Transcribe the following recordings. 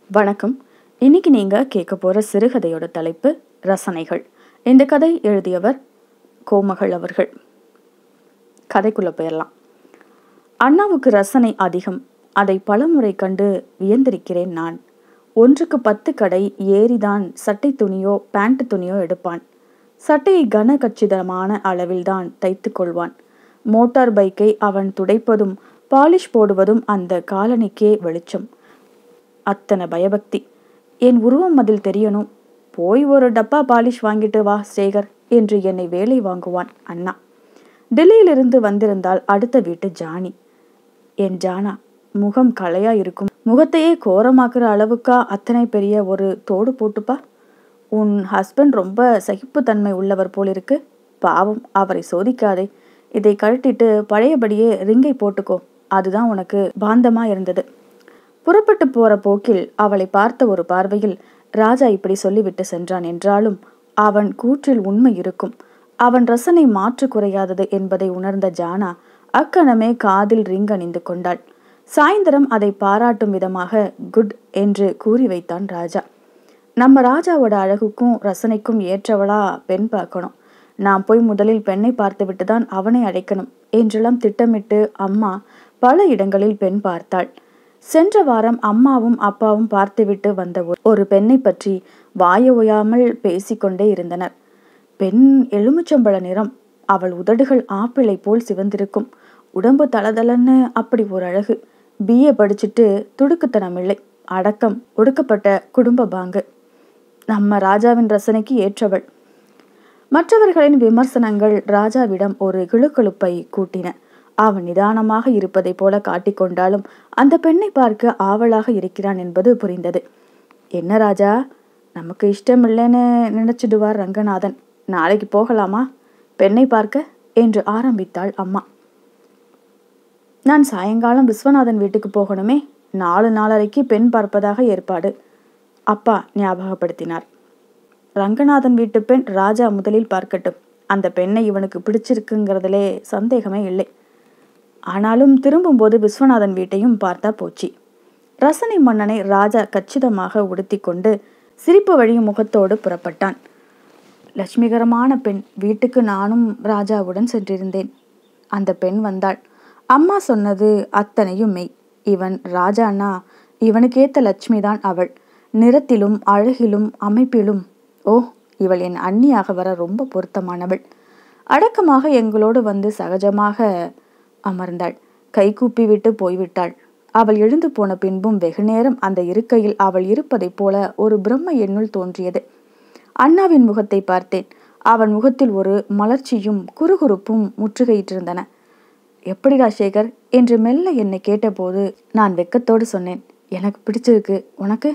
வணக்கம். இன்னைக்கு நீங்க கேட்க போற சிறுகதையோட தலைப்பு ரசனைகள். இந்த கதை எழுதியவர் கோமகள் அவர்கள். கதைக்குள்ள போயிடலாம். அண்ணாவுக்கு ரசனை அதிகம். அதை பலமுறை கண்டு வியந்திருக்கிறேன் நான். 1க்கு 10 கடை ஏறிதான் சட்டை துணியோ பேண்ட் துணியோ எடுப்பான். சட்டையை கன கச்சிதமான அளவில்தான் தைத்து கொள்வான். மோட்டார் பைக்கை அவன் துடைப்பதும் பாலிஷ் போடுவதும் அந்த காலனிக்கே வெளிச்சம். அத்தனை பயபக்தி. என் உருவம் அதில் தெரியணும். போய் ஒரு டப்பா பாலிஷ் வாங்கிட்டு வா சேகர் என்று என்னை வேலை வாங்குவான் அண்ணா. டெல்லியிலிருந்து வந்திருந்தால் அடுத்த வீட்டு ஜானி. என் ஜானா முகம் களையா இருக்கும். முகத்தையே கோரமாக்குற அளவுக்கா அத்தனை பெரிய ஒரு தோடு போட்டுப்பா. உன் ஹஸ்பண்ட் ரொம்ப சகிப்புத்தன்மை உள்ளவர் போலிருக்கு. பாவம், அவரை சோதிக்காதே. இதை கழட்டிட்டு பழையபடியே ரிங்கை போட்டுக்கோ. அதுதான் உனக்கு பாந்தமா இருந்தது. புறப்பட்டு போற போக்கில் அவளை பார்த்த ஒரு பார்வையில் ராஜா இப்படி சொல்லிவிட்டு சென்றான் என்றாலும் அவன் கூற்றில் உண்மை இருக்கும். அவன் ரசனை மாற்று குறையாதது என்பதை உணர்ந்த ஜானா அக்கணமே காதில் ரிங் அணிந்து கொண்டாள். சாயந்தரம் அதை பாராட்டும் விதமாக குட் என்று கூறி வைத்தான் ராஜா. நம்ம ராஜாவோட அழகுக்கும் ரசனைக்கும் ஏற்றவளா பெண் பார்க்கணும். நான் போய் முதலில் பெண்ணை பார்த்து விட்டுதான் அவனை அழைக்கணும் என்றெல்லாம் திட்டமிட்டு அம்மா பல இடங்களில் பெண் பார்த்தாள். சென்ற வாரம் அம்மாவும் அப்பாவும் பார்த்துவிட்டு வந்த ஒரு பெண்ணை பற்றி வாய ஓயாமல் பேசிக்கொண்டே இருந்தனர். பெண் எலுமிச்சம்பழ நிறம். அவள் உதடுகள் ஆப்பிளை போல் சிவந்திருக்கும். உடம்பு தளதளன்னு அப்படி ஒரு அழகு. BA படிச்சுட்டு துடுக்குத்தனம் இல்லை. அடக்கம், ஒடுக்கப்பட்ட குடும்ப பாங்கு. நம்ம ராஜாவின் ரசனைக்கு ஏற்றவள். மற்றவர்களின் விமர்சனங்கள் ராஜாவிடம் ஒரு கிளுகிளுப்பை கூட்டின. அவன் நிதானமாக இருப்பதை போல காட்டிக்கொண்டாலும் அந்த பெண்ணை பார்க்க ஆவலாக இருக்கிறான் என்பது புரிந்தது. என்ன ராஜா, நமக்கு இஷ்டம் இல்லைன்னு நினைச்சிடுவார் ரங்கநாதன். நாளைக்கு போகலாமா பெண்ணை பார்க்க என்று ஆரம்பித்தாள் அம்மா. நான் சாயங்காலம் விஸ்வநாதன் வீட்டுக்கு போகணுமே. 4:30 பெண் பார்ப்பதாக ஏற்பாடு, அப்பா ஞாபகப்படுத்தினார். ரங்கநாதன் வீட்டு பெண் ராஜா முதலில் பார்க்கட்டும். அந்த பெண்ணை இவனுக்கு பிடிச்சிருக்குங்கிறதுலே சந்தேகமே இல்லை. ஆனாலும் திரும்பும்போது விஸ்வநாதன் வீட்டையும் பார்த்தா போச்சு. ரசனை மன்னனை ராஜா கச்சிதமாக உடுத்தி கொண்டு சிரிப்பு வழியும் முகத்தோடு புறப்பட்டான். லட்சுமிகரமான பெண். வீட்டுக்கு நானும் ராஜாவுடன் சென்றிருந்தேன். அந்த பெண் வந்தாள். அம்மா சொன்னது அத்தனையும் மெய். இவன் ராஜானா இவனுக்கேத்த லட்சுமி தான் அவள். நிறத்திலும் அழகிலும் அமைப்பிலும் ஓ, இவள் என் அண்ணியாக வர ரொம்ப பொருத்தமானவள். அடக்கமாக எங்களோடு வந்து சகஜமாக அமர்ந்தாள். கை கூப்பி விட்டு போய்விட்டாள். அவள் எழுந்து போன பின்பும் வெகுநேரம் அந்த இருக்கையில் அவள் இருப்பதைப் போல ஒரு பிரம்ம என்னுள் தோன்றியது. அண்ணாவின் முகத்தை பார்த்தேன். அவன் முகத்தில் ஒரு மலர்ச்சியும் குறுகுறுப்பும் முற்றுகையிட்டிருந்தன. எப்படிடா சேகர் என்று மெல்ல என்னை கேட்டபோது நான் வெக்கத்தோடு சொன்னேன், எனக்கு பிடிச்சிருக்கு. உனக்கு?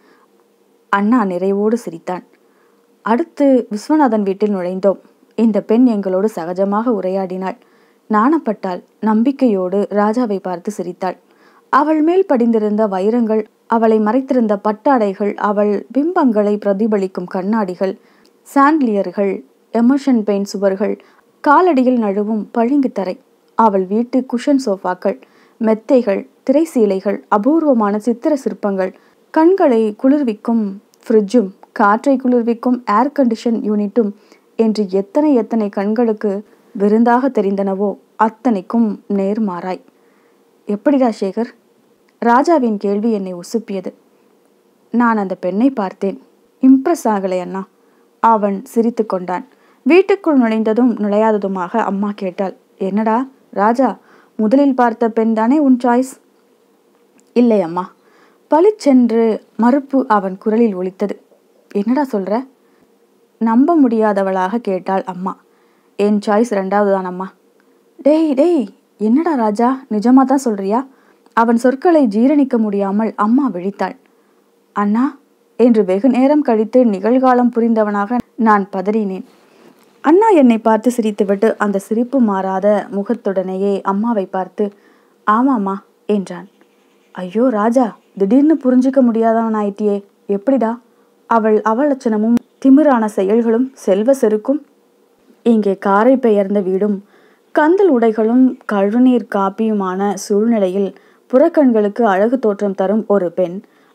அண்ணா நிறைவோடு சிரித்தான். அடுத்து விஸ்வநாதன் வீட்டில் நுழைந்தோம். இந்த பெண் எங்களோடு சகஜமாக உரையாடினாள். நாணப்பட்டாள். நம்பிக்கையோடு ராஜாவை பார்த்து சிரித்தாள். அவள் மேல் படிந்திருந்த வைரங்கள், அவளை மறைத்திருந்த பட்டாடைகள், அவள் பிம்பங்களை பிரதிபலிக்கும் கண்ணாடிகள், சாண்ட்லியர்கள், எமர்ஷன் பெயிண்ட் சுவர்கள், காலடியில் நழுவும் பளிங்கு தரை, அவள் வீட்டு குஷன் சோஃபாக்கள், மெத்தைகள், திரைசீலைகள், அபூர்வமான சித்திர சிற்பங்கள், கண்களை குளிர்விக்கும் ஃப்ரிட்ஜும் காற்றை குளிர்விக்கும் ஏர் கண்டிஷன் யூனிட்டும் என்று எத்தனை எத்தனை கண்களுக்கு விருந்தாக தெரிந்தனவோ அத்தனைக்கும் நேர்மாறாய். எப்படிடா சேகர்? ராஜாவின் கேள்வி என்னை உசுப்பியது. நான் அந்த பெண்ணை பார்த்தேன். இம்ப்ரெஸ் ஆகலை அண்ணா. அவன் சிரித்து கொண்டான். வீட்டுக்குள் நுழைந்ததும் நுழையாததுமாக அம்மா கேட்டாள், என்னடா ராஜா, முதலில் பார்த்த பெண் தானே உன் சாய்ஸ்? இல்லை அம்மா. பளிச்சென்று மறுப்பு அவன் குரலில் ஒலித்தது. என்னடா சொல்ற? நம்ப முடியாதவளாக கேட்டாள் அம்மா. என் சாய்ஸ் 2வது தான் அம்மா. டேய், என்னடா ராஜா, நிஜமா தான் சொல்றியா? அவன் சொற்களை ஜீரணிக்க முடியாமல் அம்மா விழித்தாள். அண்ணா என்று வெகு நேரம் கழித்து நிகழ்காலம் புரிந்தவனாக நான் பதறினேன். அண்ணா என்னை பார்த்து சிரித்துவிட்டு அந்த சிரிப்பு மாறாத முகத்துடனேயே அம்மாவை பார்த்து ஆமாம்மா என்றான். ஐயோ ராஜா, திடீர்னு புரிஞ்சிக்க முடியாதவன் ஆயிட்டியே. எப்படிடா? அவள் அவலட்சணமும் திமிரான செயல்களும் செல்வ செருக்கும். இங்கே காரை பெயர்ந்த வீடும் கந்தல் உடைகளும் கழுநீர் காப்பியுமான சூழ்நிலையில் புறக்கண்களுக்கு அழகு தோற்றம் தரும் ஒரு பெண்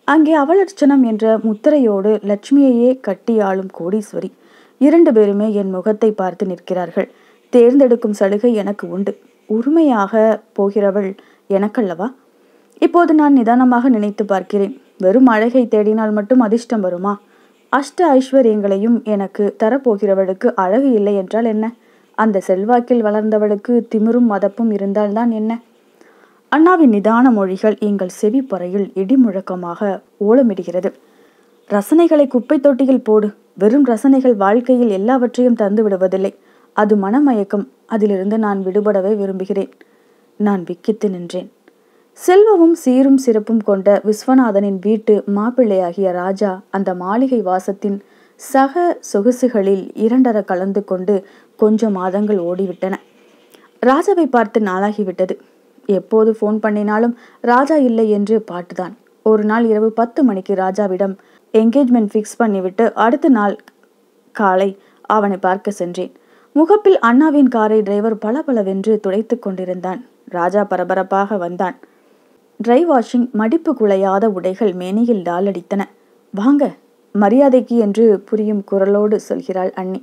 அங்கே அவலட்சணம் என்ற முத்திரையோடு லட்சுமியையே கட்டி ஆளும் கோடீஸ்வரி 2 பேருமே என் முகத்தை பார்த்து நிற்கிறார்கள். தேர்ந்தெடுக்கும் சலுகை எனக்கு உண்டு. உரிமையாக போகிறவள் எனக்கல்லவா? இப்போது நான் நிதானமாக நினைத்து பார்க்கிறேன். வெறும் அழகை தேடினால் மட்டும் அதிர்ஷ்டம் வருமா? அஷ்ட ஐஸ்வர்யங்களையும் எனக்கு தரப்போகிறவளுக்கு அழகு இல்லை என்றால் என்ன? அந்த செல்வாக்கில் வளர்ந்தவளுக்கு திமிரும் மதப்பும் இருந்தால்தான் என்ன? அண்ணாவின் நிதான மொழிகள் எங்கள் செவி பறையில் இடி முழக்கமாக ஓலமிடுகிறது. ரசனைகளை குப்பை தொட்டியில் போடு. வெறும் ரசனைகள் வாழ்க்கையில் எல்லாவற்றையும் தந்து விடுவதில்லை. அது மனமயக்கம். அதிலிருந்து நான் விடுபடவே விரும்புகிறேன். நான் விக்கித்து நின்றேன். செல்வமும் சீரும் சிறப்பும் கொண்ட விஸ்வநாதனின் வீட்டு மாப்பிள்ளையாகிய ராஜா அந்த மாளிகை வாசத்தின் சக சொகுசுகளில் 2 கலந்து கொண்டு கொஞ்சம் மாதங்கள் ஓடிவிட்டன. ராஜாவை பார்த்து நாளாகிவிட்டது. எப்போது ஃபோன் பண்ணினாலும் ராஜா இல்லை என்று பாட்டுதான். ஒரு நாள் இரவு 10 மணிக்கு ராஜாவிடம் என்கேஜ்மெண்ட் ஃபிக்ஸ் பண்ணிவிட்டு அடுத்த நாள் காலை அவனை பார்க்க சென்றேன். முகப்பில் அண்ணாவின் காரை டிரைவர் பளபளவென்று துடைத்து கொண்டிருந்தான். ராஜா பரபரப்பாக வந்தான். ட்ரை வாஷிங், மடிப்பு குலையாத உடைகள் மேனியில் டாலடித்தன. வாங்க, மரியாதைக்கு என்று புரியும் குரலோடு சொல்கிறாள் அண்ணி.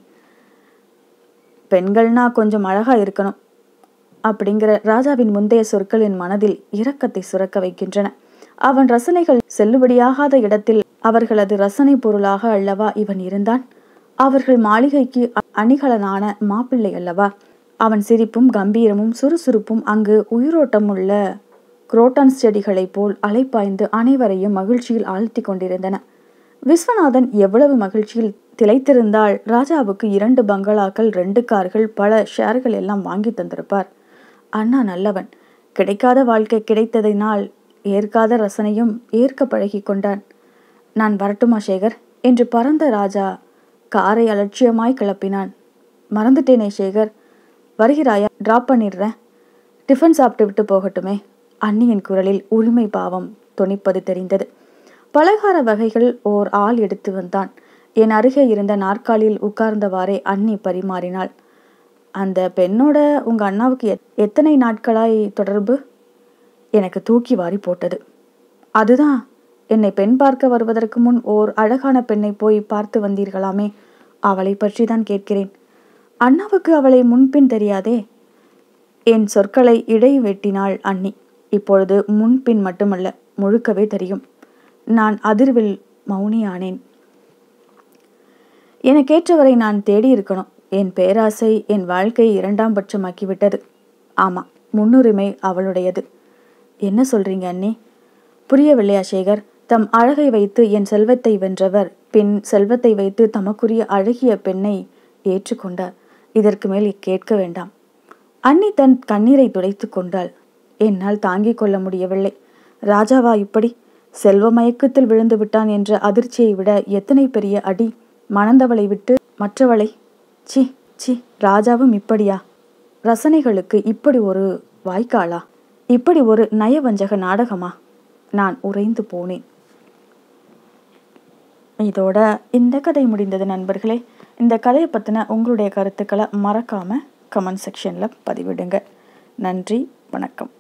பெண்கள்னா கொஞ்சம் அழகா இருக்கணும் அப்படிங்கிற ராஜாவின் முந்தைய சொற்கள் என் மனதில் இரக்கத்தை சுரக்க வைக்கின்றன. அவன் ரசனைகள் செல்லுபடியாகாத இடத்தில் அவர்களது ரசனை பொருளாக அல்லவா இவன் இருந்தான்? அவர்கள் மாளிகைக்கு அணிகலனான மாப்பிள்ளை அல்லவா? அவன் சிரிப்பும் கம்பீரமும் சுறுசுறுப்பும் அங்கு உயிரோட்டம் உள்ள குரோட்டன்ஸ் செடிகளைப் போல் அலைப்பாய்ந்து அனைவரையும் மகிழ்ச்சியில் ஆழ்த்தி கொண்டிருந்தன. விஸ்வநாதன் எவ்வளவு மகிழ்ச்சியில் திளைத்திருந்தால் ராஜாவுக்கு 2 பங்களாக்கள், 2 கார்கள், பல ஷேர்கள் எல்லாம் வாங்கி தந்திருப்பார். அண்ணா நல்லவன். கிடைக்காத வாழ்க்கை கிடைத்ததினால் ஏற்காத ரசனையும் ஏற்க பழகி கொண்டான். நான் வரட்டுமா சேகர் என்று பறந்த ராஜா காரை அலட்சியமாய் கிளப்பினான். மறந்துட்டேனே சேகர், வருகிறாயா? டிராப் பண்ணிடுறேன். டிஃபன் சாப்பிட்டு விட்டு போகட்டுமே. அண்ணியின் குரலில் உரிமை பாவம் தொனிப்பது தெரிந்தது. பலகார வகைகள் ஓர் ஆள் எடுத்து வந்தான். என் அருகே இருந்த நாற்காலியில் உட்கார்ந்தவாறே அண்ணி பரிமாறினாள். அந்த பெண்ணோட உங்க அண்ணாவுக்கு எத்தனை நாட்களாய் தொடர்பு? எனக்கு தூக்கி வாரி போட்டது. அதுதான், என்னை பெண் பார்க்க வருவதற்கு முன் ஓர் அழகான பெண்ணை போய் பார்த்து வந்தீர்களாமே, அவளை பற்றி தான் கேட்கிறேன். அண்ணாவுக்கு அவளை முன்பின் தெரியாதே. என் சொற்களை இடை வெட்டினாள் அண்ணி. இப்பொழுது முன்பின் மட்டுமல்ல, முழுக்கவே தெரியும். நான் அதிர்வில் மௌனியானேன். எனக்கேற்றவரை நான் தேடி இருக்கணும். என் பேராசை என் வாழ்க்கையை 2ஆம் பட்சமாக்கிவிட்டது. ஆமா, முன்னுரிமை அவளுடையது. என்ன சொல்றீங்க அண்ணி? புரியவில்லையா சேகர்? தம் அழகை வைத்து என் செல்வத்தை வென்றவர் பின் செல்வத்தை வைத்து தமக்குரிய அழகிய பெண்ணை ஏற்றுக்கொண்டார். இதற்கு மேல் கேட்க வேண்டாம். அண்ணி தன் கண்ணீரை துடைத்து கொண்டாள். என்னால் தாங்கிக் கொள்ள முடியவில்லை. ராஜாவா இப்படி செல்வ மயக்கத்தில் விழுந்து விட்டான் என்ற அதிர்ச்சியை விட எத்தனை பெரிய அடி! மணந்தவளை விட்டு மற்றவளை! சி சி, ராஜாவும் இப்படியா? ரசனைகளுக்கு இப்படி ஒரு வாய்க்காலா? இப்படி ஒரு நயவஞ்சக நாடகமா? நான் உறைந்து போனேன். இதோட இந்த கதை முடிந்தது நண்பர்களே. இந்த கதையை பற்றின உங்களுடைய கருத்துக்களை மறக்காம கமெண்ட் செக்ஷன்ல பதிவிடுங்க. நன்றி, வணக்கம்.